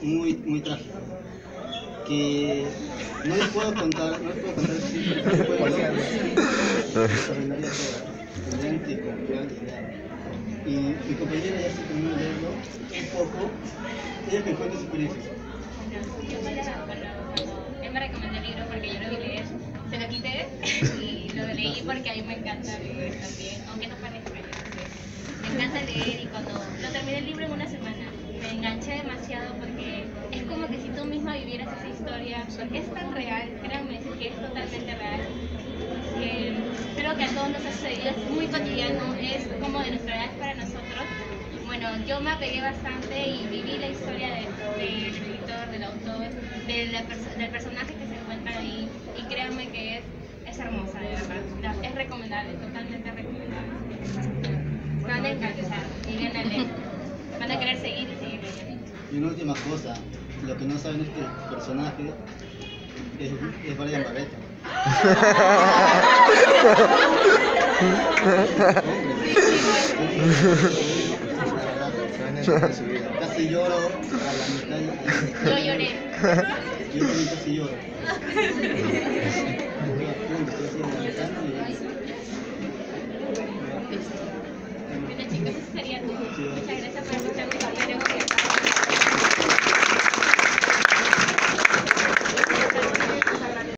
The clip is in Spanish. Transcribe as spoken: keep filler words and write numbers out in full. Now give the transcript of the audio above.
muy, muy trágico, que no les puedo contar, no les puedo contar si se puede desarrollaría todo, tendrían que confiar y leer. Y mi compañera ya se terminó de leerlo un poco, ella me cuenta su experiencia. Yo fue la- cuando él me recomendó el libro porque yo lo vi leer, se lo quité y lo leí porque a mí me encanta leer también, aunque no parezca, yo no sé. Me encanta leer y cuando lo terminé el libro en una semana, me enganché demasiado porque es como que si tú misma vivieras esa historia, porque es tan real, créanme que es totalmente real. Que creo que a todos nos ha sucedido, es muy cotidiano, es como de nuestra edad para nosotros. Bueno, yo me apegué bastante y viví la historia de- del escritor, del autor, de la perso- del personaje que se encuentra ahí y créanme que es, es hermosa, de verdad. La- es recomendable, totalmente recomendable. Me van a encantar y van a leer. Van a querer seguir y seguir leyendo. Y una última cosa, lo que no saben es que el personaje es, es Brian Barreto. Casi lloro a la mitad. Yo lloré. Yo también casi lloro. Estoy a punto, estoy así en la ventana y